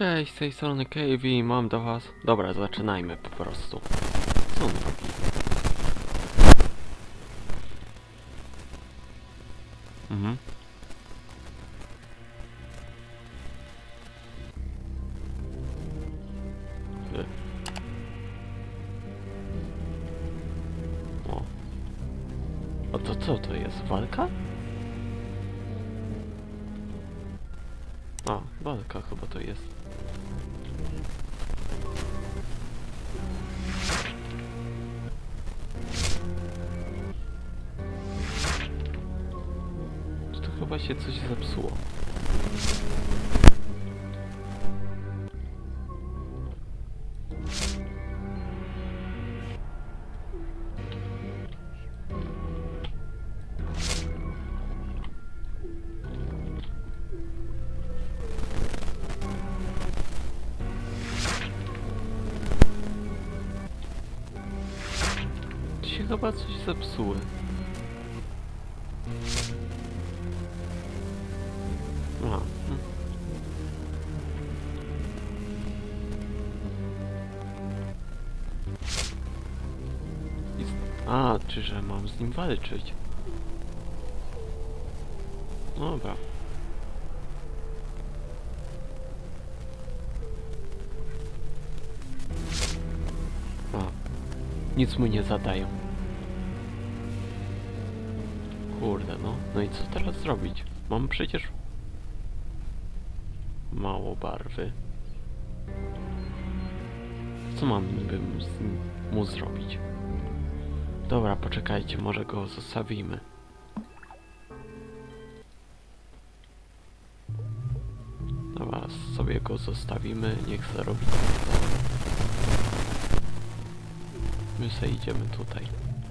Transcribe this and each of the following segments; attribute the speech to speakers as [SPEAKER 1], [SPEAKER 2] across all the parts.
[SPEAKER 1] Cześć, z tej strony KV, mam do was... Dobra, zaczynajmy po prostu. Co on robi? Mhm. O. A to co to jest? Walka? A, walka chyba to jest. To chyba się coś zepsuło. To się chyba coś zepsuło. A, A, czy że mam z nim walczyć? Dobra. A, nic mu nie zadają. Kurde, no. No i co teraz zrobić? Mam przecież... mało barwy. Co mam niby mu zrobić? Dobra, poczekajcie, może go zostawimy. Dobra, sobie go zostawimy, niech zarobi. My sobie idziemy tutaj.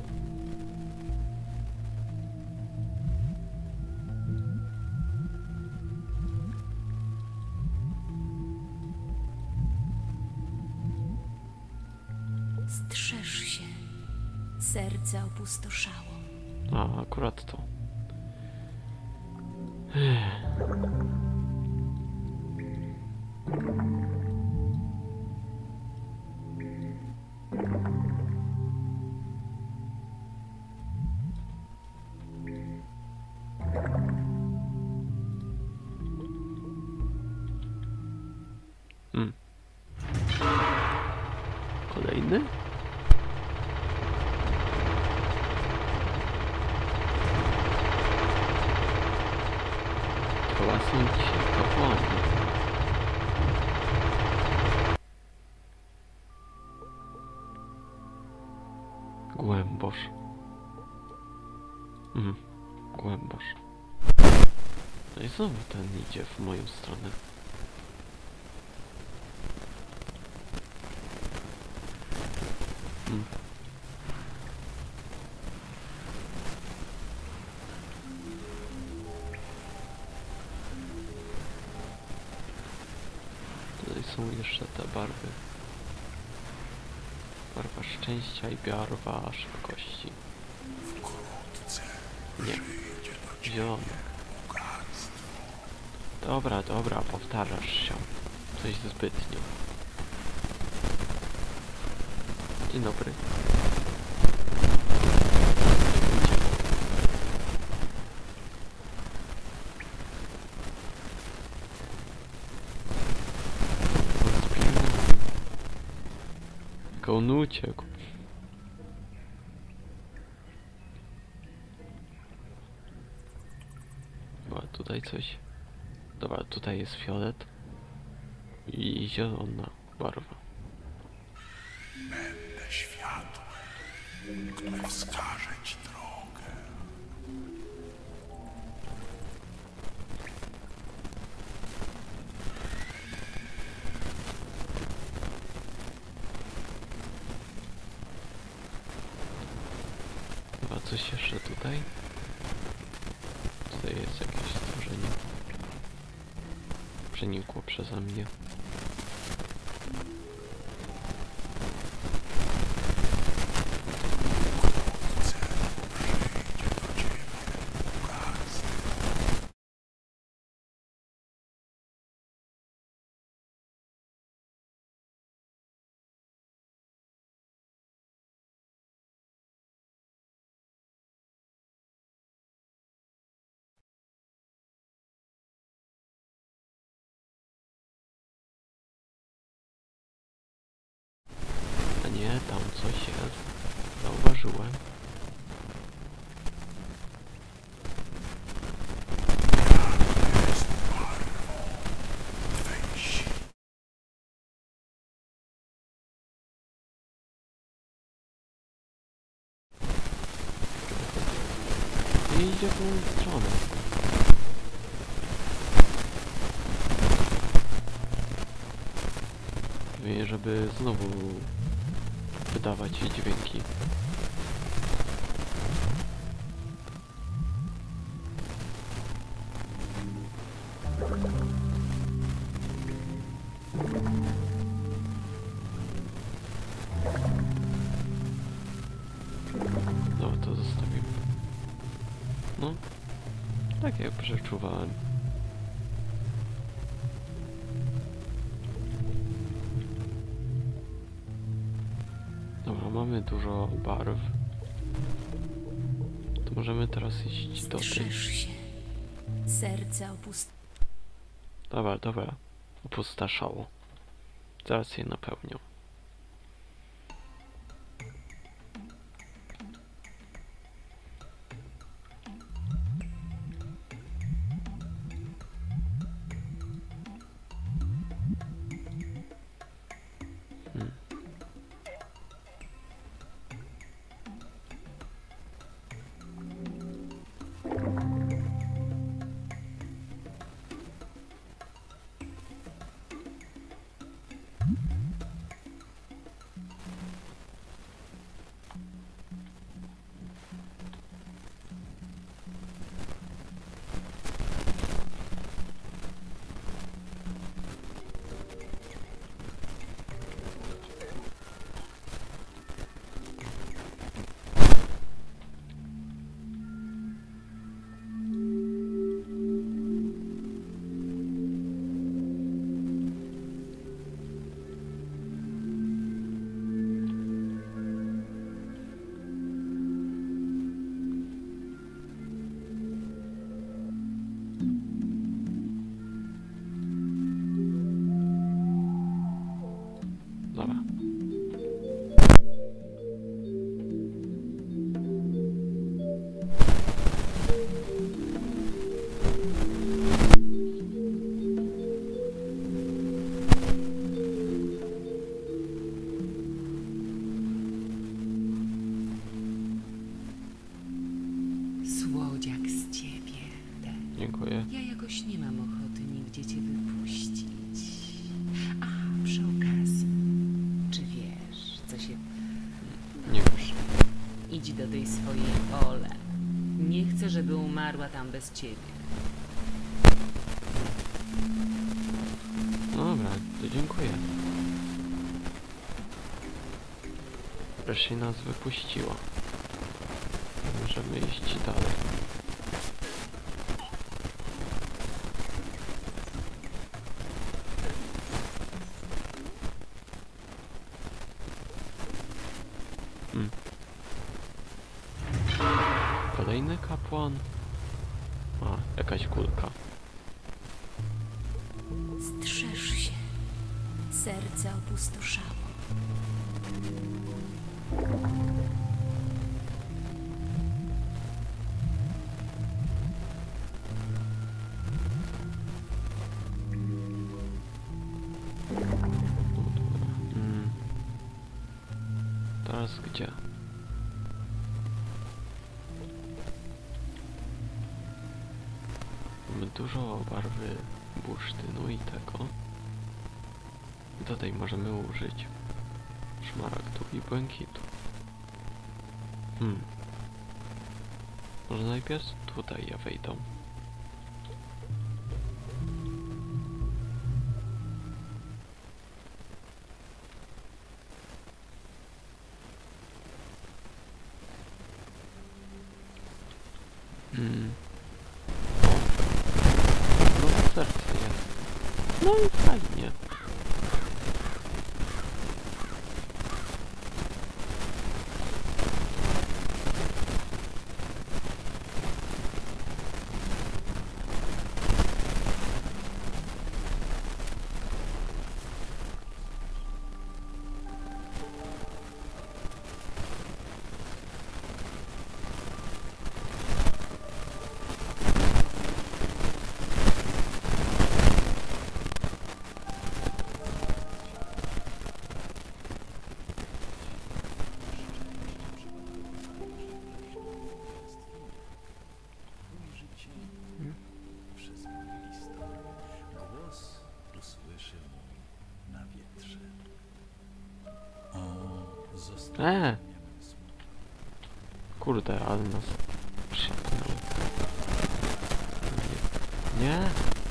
[SPEAKER 2] Strzeż się. Serce opustoszało.
[SPEAKER 1] A, akurat to. Kolejny? Chyba są dzisiaj kapłani. Głębosz. Głębosz. No i znowu ten idzie w moją stronę. Tutaj są jeszcze te barwy. Barwa szczęścia i barwa szybkości. Nie. Zielony. Dobra, dobra, powtarzasz się. Coś zbytnio. Dzień dobry. On uciekł. Dobra, tutaj coś. Dobra, tutaj jest fiolet. I zielona barwa.
[SPEAKER 3] Będę światłem, które wskaże ci drogę.
[SPEAKER 1] Chyba coś jeszcze tutaj? Tutaj jest jakieś stworzenie. Przenikło przeze mnie. nie idzie w moją stronę. Żeby znowu wydawać dźwięki. No to zostawimy. No, tak jak przeczuwałem. Dobra, mamy dużo barw. To możemy teraz iść do tej.
[SPEAKER 2] Strzeż się. Serce
[SPEAKER 1] Dobra. Opustoszało. Zaraz je napełnią. Dobra.
[SPEAKER 4] Słodziak z ciebie.
[SPEAKER 1] Dziękuję.
[SPEAKER 4] Ja jakoś nie mam ochoty nigdzie cię wypuścić. A, przy okazji, czy wiesz, co się...
[SPEAKER 1] Nie wiem.
[SPEAKER 4] Idź do tej swojej Ole. Nie chcę, żeby umarła tam bez ciebie.
[SPEAKER 1] No dobra, to dziękuję. Wreszcie nas wypuściło. Możemy iść dalej. Kolejny kapłan. A, jakaś kulka.
[SPEAKER 2] Strzeż się. Serce opustoszało.
[SPEAKER 1] Teraz gdzie? Mamy dużo barwy bursztynu i tego. Tutaj możemy użyć szmaragdu i błękitu. Może najpierw tutaj ja wejdą. No serce jest. No i fajnie. Kurde, ale nas przypnęło. Nie.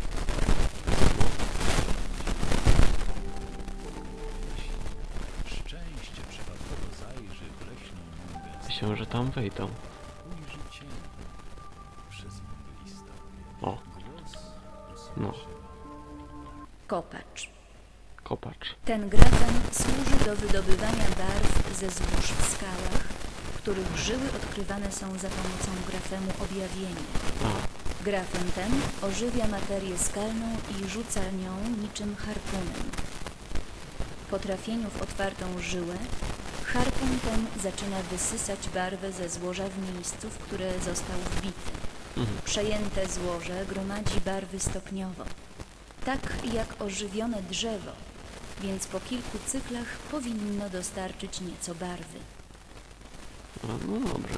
[SPEAKER 3] Szczęście przypadkowo zajrzy w leśną nugę.
[SPEAKER 1] Myślę, że tam wejdą.
[SPEAKER 3] Ujrzy cię przez mgłistą.
[SPEAKER 1] O,
[SPEAKER 3] Głos
[SPEAKER 1] no,
[SPEAKER 3] usłyszy.
[SPEAKER 2] Kopacz.
[SPEAKER 1] kopacz.
[SPEAKER 2] Ten grafen służy do wydobywania barw ze złóż w skałach, których żyły odkrywane są za pomocą grafemu objawienia.
[SPEAKER 1] A,
[SPEAKER 2] Grafen ten ożywia materię skalną i rzuca nią niczym harpunem. Po trafieniu w otwartą żyłę, harpun ten zaczyna wysysać barwę ze złoża w miejscu, w które został wbity. Przejęte złoże gromadzi barwy stopniowo, tak jak ożywione drzewo, więc po kilku cyklach powinno dostarczyć nieco barwy.
[SPEAKER 1] no dobrze.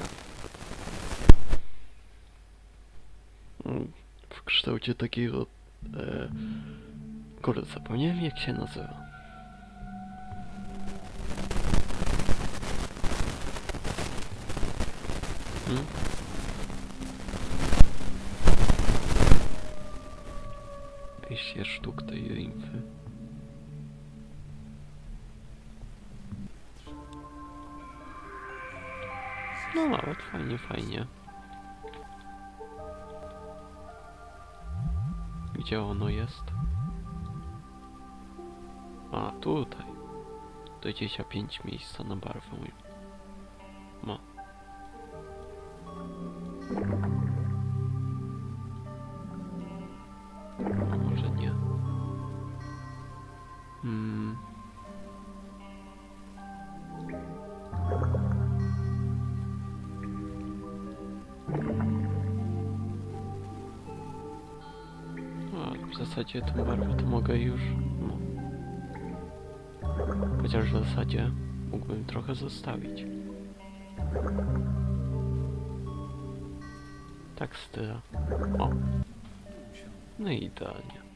[SPEAKER 1] W kształcie takiego... Kurde, zapomniałem jak się nazywa. Hmm? 200 sztuk tej infy. No nawet fajnie, fajnie. Gdzie ono jest? A, tutaj. Do 25 miejsca na barwę. Ma. A może nie. A, w zasadzie tą barwę to mogę już... No. Chociaż w zasadzie mógłbym trochę zostawić. Tak styla. O. No i idealnie.